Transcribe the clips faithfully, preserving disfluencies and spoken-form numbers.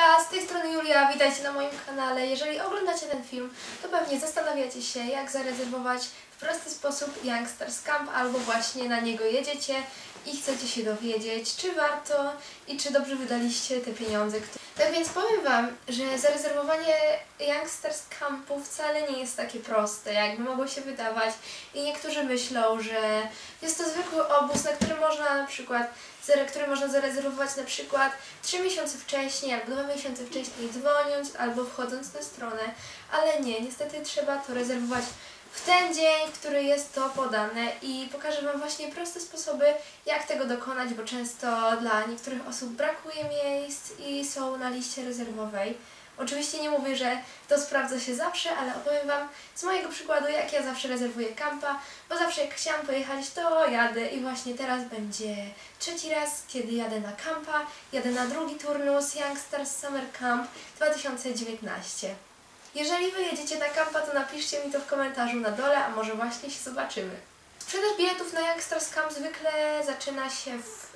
Hejka, z tej strony Julia, witajcie na moim kanale. Jeżeli oglądacie ten film, to pewnie zastanawiacie się, jak zarezerwować w prosty sposób Youngsters Camp, albo właśnie na niego jedziecie i chcecie się dowiedzieć, czy warto i czy dobrze wydaliście te pieniądze. Tak więc powiem Wam, że zarezerwowanie Youngsters Campu wcale nie jest takie proste, jakby mogło się wydawać, i niektórzy myślą, że jest to zwykły obóz, na który można na przykład który można zarezerwować na przykład trzy miesiące wcześniej albo dwa miesiące wcześniej, dzwoniąc albo wchodząc na stronę, ale nie, niestety trzeba to rezerwować w ten dzień, w który jest to podane, i pokażę Wam właśnie proste sposoby, jak tego dokonać, bo często dla niektórych osób brakuje miejsc i są na liście rezerwowej. Oczywiście nie mówię, że to sprawdza się zawsze, ale opowiem Wam z mojego przykładu, jak ja zawsze rezerwuję kampa, bo zawsze jak chciałam pojechać, to jadę, i właśnie teraz będzie trzeci raz, kiedy jadę na kampa. Jadę na drugi turnus Youngsters Summer Camp dwa tysiące dziewiętnaście. Jeżeli Wy jedziecie na kampa, to napiszcie mi to w komentarzu na dole, a może właśnie się zobaczymy. Sprzedaż biletów na Youngsters Camp zwykle zaczyna się w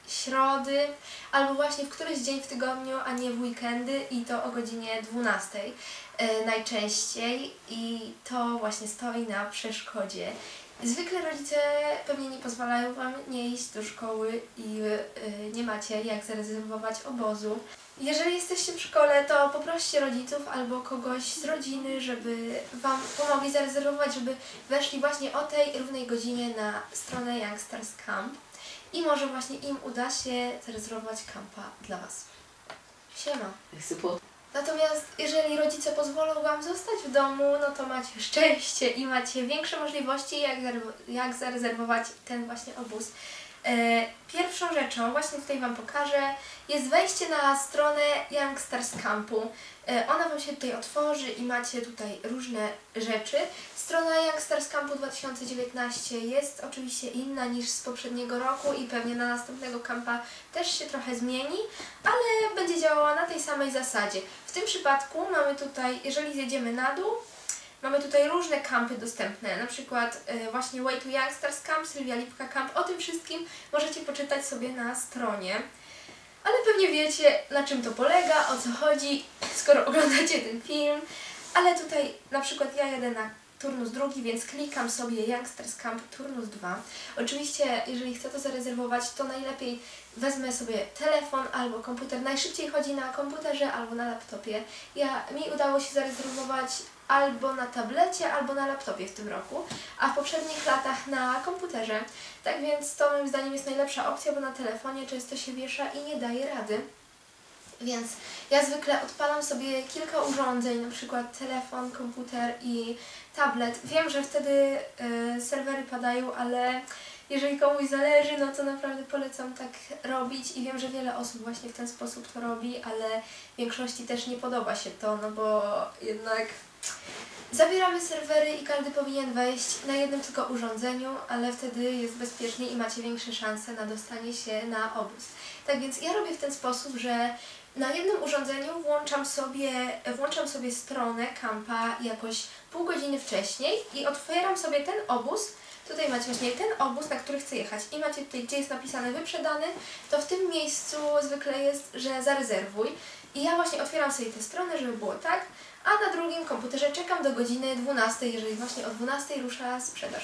środy, albo właśnie w któryś dzień w tygodniu, a nie w weekendy, i to o godzinie dwunastej yy, najczęściej, i to właśnie stoi na przeszkodzie. Zwykle rodzice pewnie nie pozwalają Wam nie iść do szkoły i yy, nie macie jak zarezerwować obozu. Jeżeli jesteście w szkole, to poproście rodziców albo kogoś z rodziny, żeby Wam pomogli zarezerwować, żeby weszli właśnie o tej równej godzinie na stronę Youngsters Camp. I może właśnie im uda się zarezerwować kampa dla Was. Siema. Natomiast jeżeli rodzice pozwolą Wam zostać w domu, no to macie szczęście i macie większe możliwości, jak, jak zarezerwować ten właśnie obóz. E, pierwszą rzeczą, właśnie tutaj Wam pokażę, jest wejście na stronę Youngsters Campu. E, ona Wam się tutaj otworzy i macie tutaj różne rzeczy. Strona Youngsters Campu dwa tysiące dziewiętnaście jest oczywiście inna niż z poprzedniego roku i pewnie na następnego kampa też się trochę zmieni, ale będzie działała na tej samej zasadzie. W tym przypadku mamy tutaj, jeżeli zjedziemy na dół, mamy tutaj różne kampy dostępne, na przykład y, właśnie Way to Youngsters Camp, Sylwia Lipka Camp. O tym wszystkim możecie poczytać sobie na stronie. Ale pewnie wiecie, na czym to polega, o co chodzi, skoro oglądacie ten film. Ale tutaj na przykład ja jadę na turnus drugi, więc klikam sobie Youngsters Camp turnus dwa. Oczywiście, jeżeli chcę to zarezerwować, to najlepiej wezmę sobie telefon albo komputer. Najszybciej chodzi na komputerze albo na laptopie. Ja, mi udało się zarezerwować albo na tablecie, albo na laptopie w tym roku, a w poprzednich latach na komputerze. Tak więc to moim zdaniem jest najlepsza opcja, bo na telefonie często się wiesza i nie daje rady. Więc ja zwykle odpalam sobie kilka urządzeń, na przykład telefon, komputer i tablet. Wiem, że wtedy y, serwery padają, ale jeżeli komuś zależy, no to naprawdę polecam tak robić, i wiem, że wiele osób właśnie w ten sposób to robi, ale większości też nie podoba się to, no bo jednak zabieramy serwery i każdy powinien wejść na jednym tylko urządzeniu, ale wtedy jest bezpiecznie i macie większe szanse na dostanie się na obóz. Tak więc ja robię w ten sposób, że na jednym urządzeniu włączam sobie, włączam sobie stronę kampa jakoś pół godziny wcześniej i otwieram sobie ten obóz. Tutaj macie właśnie ten obóz, na który chcę jechać, i macie tutaj, gdzie jest napisane wyprzedany, to w tym miejscu zwykle jest, że zarezerwuj. I ja właśnie otwieram sobie tę stronę, żeby było tak, a na drugim komputerze czekam do godziny dwunastej, jeżeli właśnie o dwunastej rusza sprzedaż.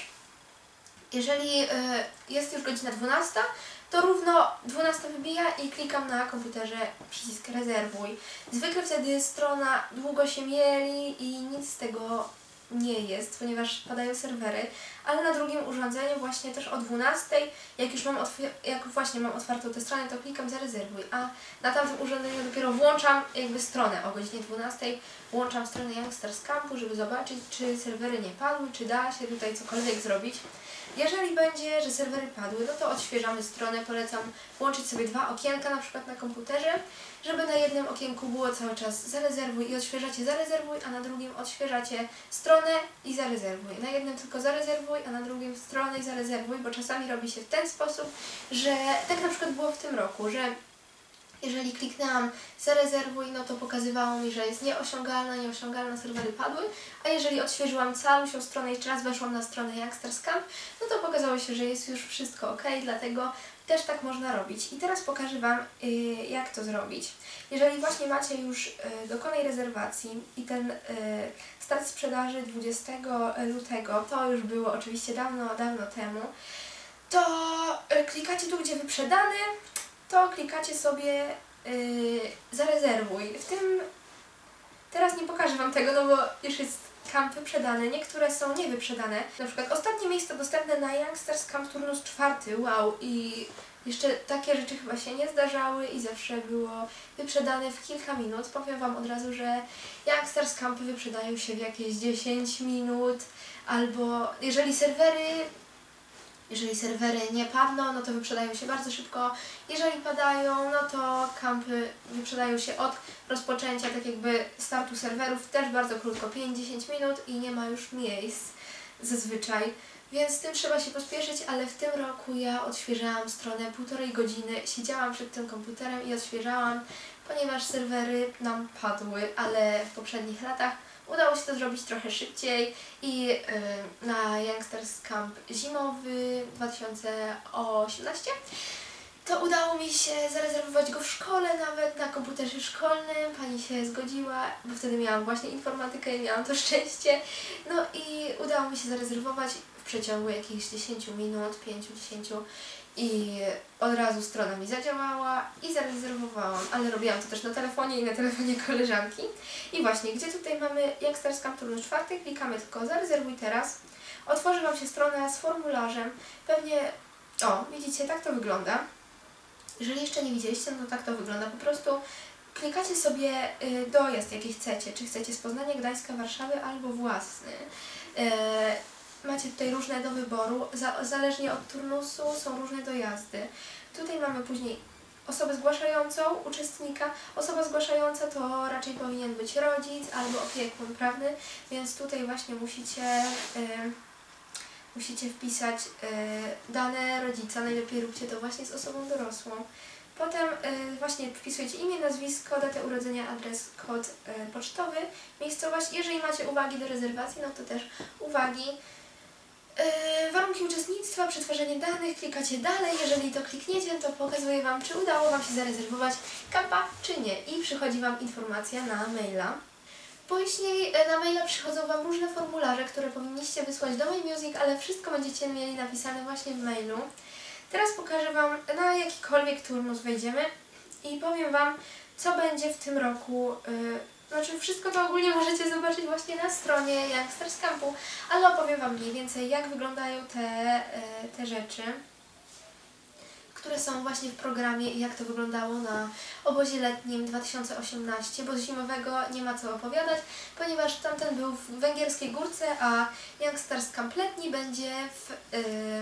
Jeżeli y, jest już godzina dwunasta, to równo dwunasta wybija i klikam na komputerze przycisk rezerwuj. Zwykle wtedy strona długo się mieli i nic z tego nie jest, ponieważ padają serwery, ale na drugim urządzeniu właśnie też o dwunastej, jak już mam, jak właśnie mam otwartą tę stronę, to klikam zarezerwuj, a na tamtym urządzeniu dopiero włączam jakby stronę o godzinie dwunastej, włączam stronę Youngsters Campu, żeby zobaczyć, czy serwery nie padły, czy da się tutaj cokolwiek zrobić. Jeżeli będzie, że serwery padły, no to odświeżamy stronę. Polecam włączyć sobie dwa okienka na przykład na komputerze, żeby na jednym okienku było cały czas zarezerwuj i odświeżacie zarezerwuj, a na drugim odświeżacie stronę i zarezerwuj. Na jednym tylko zarezerwuj, a na drugim stronę i zarezerwuj, bo czasami robi się w ten sposób, że tak na przykład było w tym roku, że jeżeli kliknęłam zarezerwuj, no to pokazywało mi, że jest nieosiągalna, nieosiągalna, serwery padły, a jeżeli odświeżyłam całą stronę i jeszcze raz weszłam na stronę Youngsters Camp, no to pokazało się, że jest już wszystko ok, dlatego też tak można robić. I teraz pokażę Wam, yy, jak to zrobić. Jeżeli właśnie macie już yy, dokonaj rezerwacji i ten yy, start sprzedaży dwudziestego lutego, to już było oczywiście dawno, dawno temu, to yy, klikacie tu, gdzie wyprzedany, to klikacie sobie yy, zarezerwuj. W tym teraz nie pokażę Wam tego, no bo już jest camp wyprzedany, niektóre są niewyprzedane. Na przykład ostatnie miejsce dostępne na Youngsters Camp turnus czwarty, wow, i jeszcze takie rzeczy chyba się nie zdarzały i zawsze było wyprzedane w kilka minut. Powiem Wam od razu, że Youngsters Campy wyprzedają się w jakieś dziesięć minut, albo jeżeli serwery Jeżeli serwery nie padną, no to wyprzedają się bardzo szybko. Jeżeli padają, no to kampy wyprzedają się od rozpoczęcia, tak jakby startu serwerów, też bardzo krótko, pięć do dziesięciu minut i nie ma już miejsc zazwyczaj. Więc z tym trzeba się pospieszyć, ale w tym roku ja odświeżałam stronę półtorej godziny, siedziałam przed tym komputerem i odświeżałam, ponieważ serwery nam padły, ale w poprzednich latach udało się to zrobić trochę szybciej i yy, na Youngsters Camp zimowy dwa tysiące osiemnasty to udało mi się zarezerwować go w szkole, nawet na komputerze szkolnym. Pani się zgodziła, bo wtedy miałam właśnie informatykę i miałam to szczęście. No i udało mi się zarezerwować w przeciągu jakichś dziesięciu minut, pięciu do dziesięciu i od razu strona mi zadziałała i zarezerwowałam, ale robiłam to też na telefonie i na telefonie koleżanki. I właśnie, gdzie tutaj mamy Youngsters Camp turnus czwarty, klikamy tylko zarezerwuj teraz. Otworzy Wam się strona z formularzem. Pewnie, o, widzicie, tak to wygląda. Jeżeli jeszcze nie widzieliście, no to tak to wygląda. Po prostu klikacie sobie y, dojazd, jaki chcecie. Czy chcecie z Poznania, Gdańska, Warszawy albo własny. Y, Macie tutaj różne do wyboru, Za, zależnie od turnusu są różne dojazdy. Tutaj mamy później osobę zgłaszającą, uczestnika. Osoba zgłaszająca to raczej powinien być rodzic albo opiekun prawny, więc tutaj właśnie musicie, y, musicie wpisać y, dane rodzica. Najlepiej róbcie to właśnie z osobą dorosłą. Potem y, właśnie wpisujecie imię, nazwisko, datę urodzenia, adres, kod y, pocztowy, miejscowość. Jeżeli macie uwagi do rezerwacji, no to też uwagi. Yy, warunki uczestnictwa, przetwarzanie danych, klikacie dalej. Jeżeli to klikniecie, to pokazuje Wam, czy udało Wam się zarezerwować kampa, czy nie. I przychodzi Wam informacja na maila. Później na maila przychodzą Wam różne formularze, które powinniście wysłać do MyMusic, ale wszystko będziecie mieli napisane właśnie w mailu. Teraz pokażę Wam, na jakikolwiek turnus wejdziemy i powiem Wam, co będzie w tym roku. Yy, Znaczy wszystko to ogólnie możecie zobaczyć właśnie na stronie Youngsters Campu, ale opowiem Wam mniej więcej, jak wyglądają te, te rzeczy, które są właśnie w programie i jak to wyglądało na obozie letnim dwa tysiące osiemnastym, bo z zimowego nie ma co opowiadać, ponieważ tamten był w Węgierskiej Górce, a Youngsters Camp letni będzie w, yy,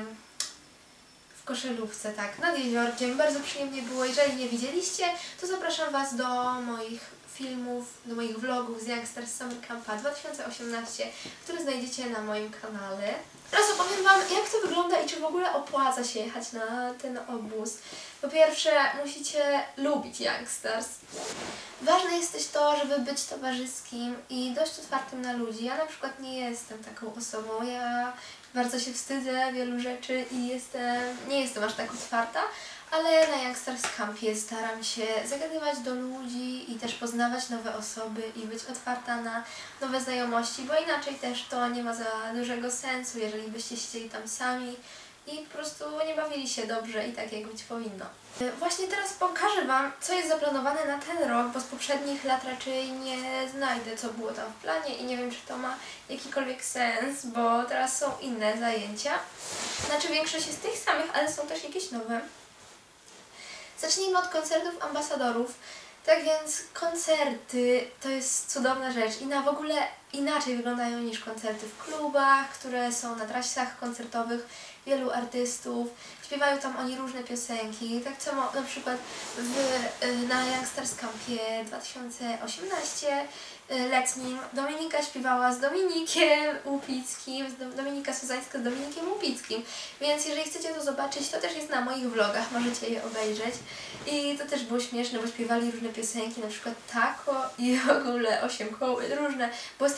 w Koszalówce, tak, nad jeziorkiem. Bardzo przyjemnie było. Jeżeli nie widzieliście, to zapraszam Was do moich filmów, do moich vlogów z Youngsters Summer Campa dwa tysiące osiemnasty, które znajdziecie na moim kanale. Teraz opowiem Wam, jak to wygląda i czy w ogóle opłaca się jechać na ten obóz. Po pierwsze, musicie lubić Youngsters. Ważne jest też to, żeby być towarzyskim i dość otwartym na ludzi. Ja na przykład nie jestem taką osobą. Ja bardzo się wstydzę wielu rzeczy i jestem, nie jestem aż tak otwarta, ale na Youngsters Campie staram się zagadywać do ludzi i też poznawać nowe osoby i być otwarta na nowe znajomości, bo inaczej też to nie ma za dużego sensu, jeżeli byście siedzieli tam sami i po prostu nie bawili się dobrze i tak, jak być powinno. Właśnie teraz pokażę Wam, co jest zaplanowane na ten rok, bo z poprzednich lat raczej nie znajdę, co było tam w planie i nie wiem, czy to ma jakikolwiek sens, bo teraz są inne zajęcia. Znaczy większość jest tych samych, ale są też jakieś nowe. Zacznijmy od koncertów ambasadorów. Tak więc koncerty to jest cudowna rzecz i na w ogóle inaczej wyglądają niż koncerty w klubach, które są na trasach koncertowych wielu artystów. Śpiewają tam oni różne piosenki, tak samo na przykład w, na Youngsters Campie dwa tysiące osiemnastym letnim Dominika śpiewała z Dominikiem Łupickim, Dominika Suzańska z Dominikiem Łupickim, więc jeżeli chcecie to zobaczyć, to też jest na moich vlogach, możecie je obejrzeć i to też było śmieszne, bo śpiewali różne piosenki, na przykład Tako i w ogóle osiem koł, różne, było strasznie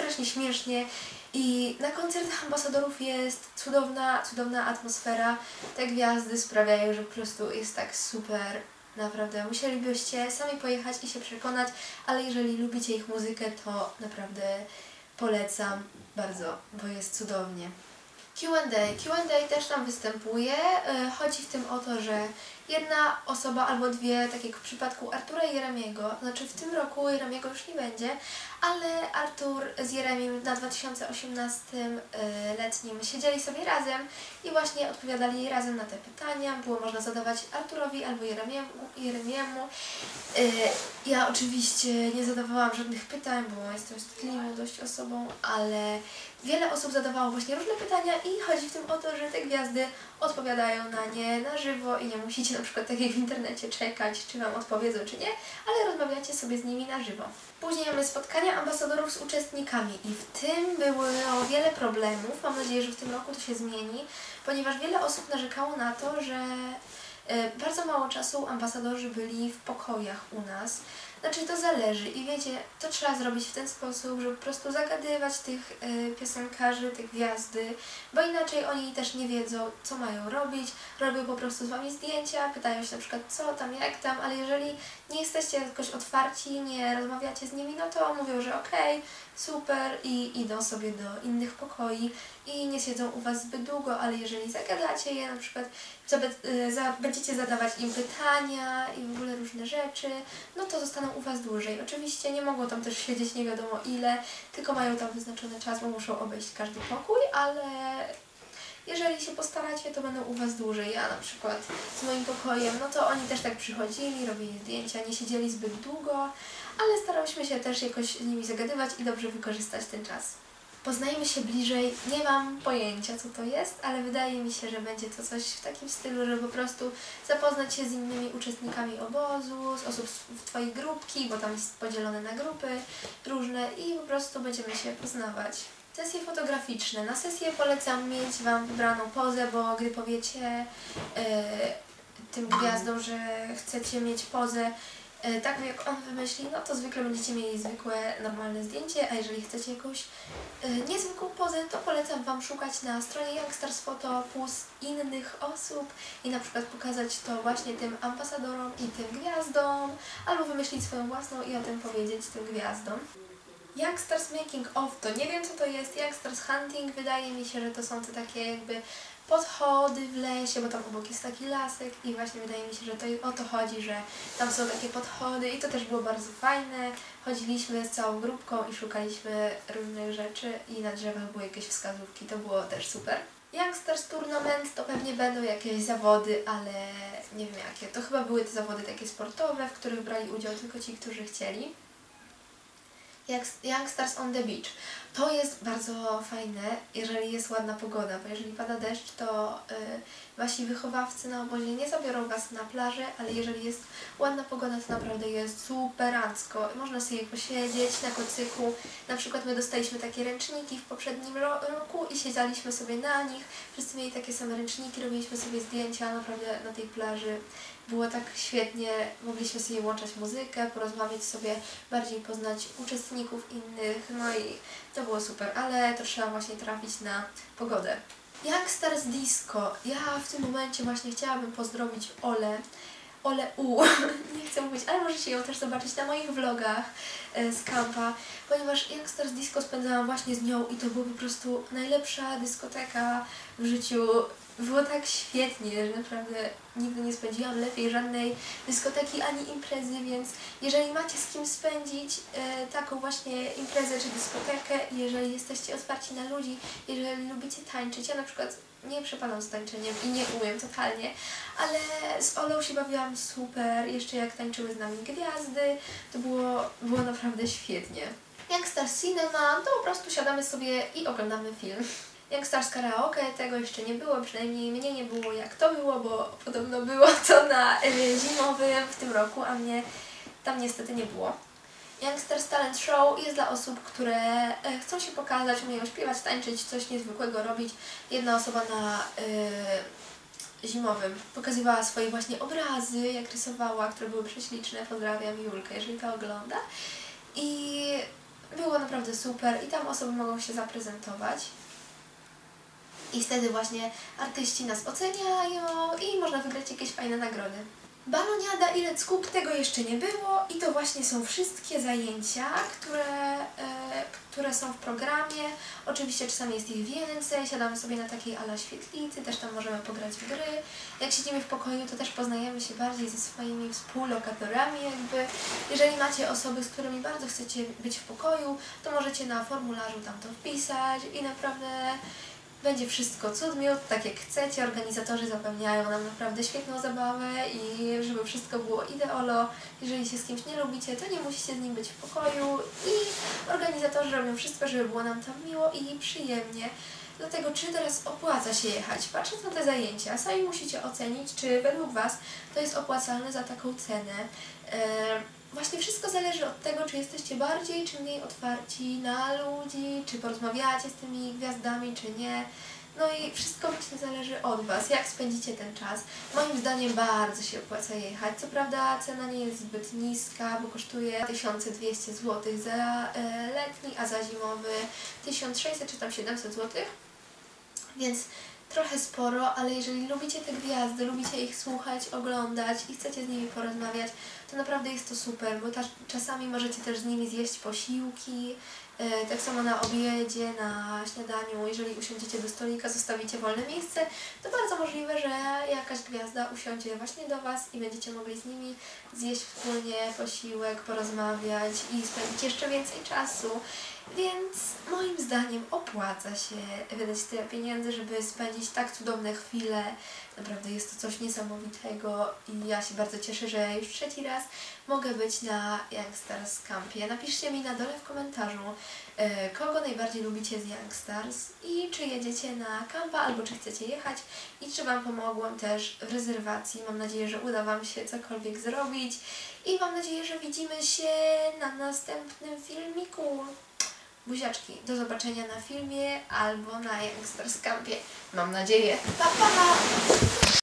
strasznie śmiesznie i na koncertach ambasadorów jest cudowna, cudowna atmosfera. Te gwiazdy sprawiają, że po prostu jest tak super. Naprawdę, musielibyście sami pojechać i się przekonać, ale jeżeli lubicie ich muzykę, to naprawdę polecam bardzo, bo jest cudownie. Q and A. Q and A też tam występuje. Chodzi w tym o to, że jedna osoba albo dwie, tak jak w przypadku Artura i Jeremiego, znaczy w tym roku Jeremiego już nie będzie, ale Artur z Jeremim na dwa tysiące osiemnastym letnim siedzieli sobie razem i właśnie odpowiadali razem na te pytania. Było można zadawać Arturowi albo Jeremiemu. Jeremiemu. Ja oczywiście nie zadawałam żadnych pytań, bo jestem wstydliwą dość osobą, ale wiele osób zadawało właśnie różne pytania i chodzi w tym o to, że te gwiazdy odpowiadają na nie na żywo i nie musicie na przykład tak jak w internecie czekać, czy Wam odpowiedzą, czy nie, ale rozmawiacie sobie z nimi na żywo. Później mamy spotkania ambasadorów z uczestnikami i w tym było wiele problemów. Mam nadzieję, że w tym roku to się zmieni, ponieważ wiele osób narzekało na to, że bardzo mało czasu ambasadorzy byli w pokojach u nas. Znaczy to zależy i wiecie, to trzeba zrobić w ten sposób, żeby po prostu zagadywać tych y, piosenkarzy, te gwiazdy, bo inaczej oni też nie wiedzą, co mają robić, robią po prostu z Wami zdjęcia, pytają się na przykład co tam, jak tam, ale jeżeli nie jesteście jakoś otwarci, nie rozmawiacie z nimi, no to mówią, że okej, okay, super i idą sobie do innych pokoi i nie siedzą u Was zbyt długo, ale jeżeli zagadacie je, na przykład y, za, będziecie zadawać im pytania i w ogóle różne rzeczy, no to zostaną u Was dłużej. Oczywiście nie mogą tam też siedzieć nie wiadomo ile, tylko mają tam wyznaczony czas, bo muszą obejść każdy pokój, ale jeżeli się postaracie, to będą u Was dłużej. Ja na przykład z moim pokojem, no to oni też tak przychodzili, robili zdjęcia, nie siedzieli zbyt długo, ale starałyśmy się też jakoś z nimi zagadywać i dobrze wykorzystać ten czas. Poznajmy się bliżej, nie mam pojęcia co to jest, ale wydaje mi się, że będzie to coś w takim stylu, że po prostu zapoznać się z innymi uczestnikami obozu, z osób z Twojej grupki, bo tam jest podzielone na grupy różne i po prostu będziemy się poznawać. Sesje fotograficzne. Na sesję polecam mieć Wam wybraną pozę, bo gdy powiecie yy, tym gwiazdom, że chcecie mieć pozę tak jak on wymyśli, no to zwykle będziecie mieli zwykłe, normalne zdjęcie, a jeżeli chcecie jakąś y, niezwykłą pozę, to polecam Wam szukać na stronie Youngstars Photo plus innych osób i na przykład pokazać to właśnie tym ambasadorom i tym gwiazdom, albo wymyślić swoją własną i o tym powiedzieć tym gwiazdom. Youngstars Making of to nie wiem co to jest, Youngstars Hunting wydaje mi się, że to są te takie jakby podchody w lesie, bo tam obok jest taki lasek i właśnie wydaje mi się, że to o to chodzi, że tam są takie podchody i to też było bardzo fajne. Chodziliśmy z całą grupką i szukaliśmy różnych rzeczy i na drzewach były jakieś wskazówki, to było też super. Youngstars Tournament to pewnie będą jakieś zawody, ale nie wiem jakie. To chyba były te zawody takie sportowe, w których brali udział tylko ci, którzy chcieli. Youngstars on the Beach. To jest bardzo fajne, jeżeli jest ładna pogoda, bo jeżeli pada deszcz, to yy, wasi wychowawcy na obozie nie zabiorą Was na plażę, ale jeżeli jest ładna pogoda, to naprawdę jest superancko. Można sobie posiedzieć na kocyku. Na przykład my dostaliśmy takie ręczniki w poprzednim roku i siedzieliśmy sobie na nich. Wszyscy mieli takie same ręczniki, robiliśmy sobie zdjęcia naprawdę na tej plaży. Było tak świetnie, mogliśmy sobie włączać muzykę, porozmawiać sobie, bardziej poznać uczestników innych, no i to było super, ale to trzeba właśnie trafić na pogodę. Youngstars Disco. Ja w tym momencie właśnie chciałabym pozdrowić Olę. Ole U, nie chcę mówić, ale możecie ją też zobaczyć na moich vlogach e, z kampa, ponieważ Youngstars Disco spędzałam właśnie z nią i to była po prostu najlepsza dyskoteka w życiu. Było tak świetnie, że naprawdę nigdy nie spędziłam lepiej żadnej dyskoteki ani imprezy, więc jeżeli macie z kim spędzić e, taką właśnie imprezę czy dyskotekę, jeżeli jesteście otwarci na ludzi, jeżeli lubicie tańczyć, ja na przykład nie przepadam z tańczeniem i nie umiem totalnie, ale z Olą się bawiłam super, jeszcze jak tańczyły z nami gwiazdy, to było, było naprawdę świetnie. Youngstars Cinema, to po prostu siadamy sobie i oglądamy film. Youngstars Karaoke, tego jeszcze nie było, przynajmniej mnie nie było jak to było, bo podobno było to na y, zimowym w tym roku, a mnie tam niestety nie było. Youngstars Talent Show jest dla osób, które y, chcą się pokazać, umieją śpiewać, tańczyć, coś niezwykłego robić. Jedna osoba na y, zimowym pokazywała swoje właśnie obrazy, jak rysowała, które były prześliczne. Pozdrawiam Julkę, jeżeli to ogląda. I było naprawdę super i tam osoby mogą się zaprezentować. I wtedy właśnie artyści nas oceniają i można wygrać jakieś fajne nagrody. Baloniada i Let's Cook tego jeszcze nie było i to właśnie są wszystkie zajęcia, które, e, które są w programie. Oczywiście czasami jest ich więcej, siadamy sobie na takiej ala świetlicy, też tam możemy pograć w gry. Jak siedzimy w pokoju, to też poznajemy się bardziej ze swoimi współlokatorami jakby. Jeżeli macie osoby, z którymi bardzo chcecie być w pokoju, to możecie na formularzu tam to wpisać i naprawdę będzie wszystko cud miód, tak jak chcecie. Organizatorzy zapewniają nam naprawdę świetną zabawę i żeby wszystko było ideolo. Jeżeli się z kimś nie lubicie, to nie musicie z nim być w pokoju i organizatorzy robią wszystko, żeby było nam tam miło i przyjemnie. Dlatego czy teraz opłaca się jechać? Patrząc na te zajęcia, sami musicie ocenić, czy według Was to jest opłacalne za taką cenę. Eee, Właśnie wszystko zależy od tego, czy jesteście bardziej czy mniej otwarci na ludzi, czy porozmawiacie z tymi gwiazdami, czy nie. No i wszystko właśnie zależy od Was, jak spędzicie ten czas. Moim zdaniem bardzo się opłaca jechać. Co prawda cena nie jest zbyt niska, bo kosztuje tysiąc dwieście złotych za e, letni, a za zimowy tysiąc sześćset czy tam siedemset złotych. Więc trochę sporo, ale jeżeli lubicie te gwiazdy, lubicie ich słuchać, oglądać i chcecie z nimi porozmawiać, to naprawdę jest to super, bo czasami możecie też z nimi zjeść posiłki, yy, tak samo na obiedzie, na śniadaniu, jeżeli usiądziecie do stolika, zostawicie wolne miejsce, to bardzo możliwe, że jakaś gwiazda usiądzie właśnie do Was i będziecie mogli z nimi zjeść wspólnie posiłek, porozmawiać i spędzić jeszcze więcej czasu. Więc moim zdaniem opłaca się wydać tyle pieniędzy, żeby spędzić tak cudowne chwile. Naprawdę jest to coś niesamowitego i ja się bardzo cieszę, że już trzeci raz mogę być na Youngstars Campie. Napiszcie mi na dole w komentarzu, kogo najbardziej lubicie z Youngstars i czy jedziecie na kampa, albo czy chcecie jechać i czy Wam pomogłam też w rezerwacji. Mam nadzieję, że uda Wam się cokolwiek zrobić i mam nadzieję, że widzimy się na następnym filmiku. Buziaczki, do zobaczenia na filmie albo na Youngstars Campie. Mam nadzieję. Pa, pa!